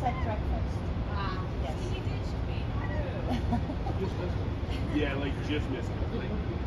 at breakfast. Yes. He ditched me. Yeah, like just missing it. Like,